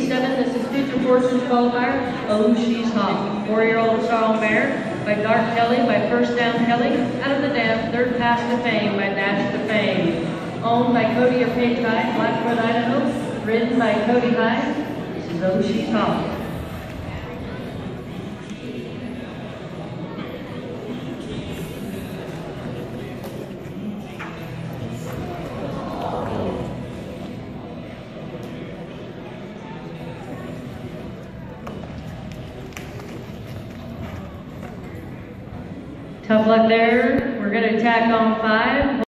87, this is Future Fortunes qualifier, Oh She's Hot. 4-year-old Strong Mare by Dark Kelly, by First Down Kelly. Out of the dam, Third Pass to Fame by Dash to Fame. Owned by Cody or Paige Hyde, Blackfoot, Idaho. Ridden by Cody Hyde. This is Oh She's Hot. Tough luck there. We're going to tack on 5.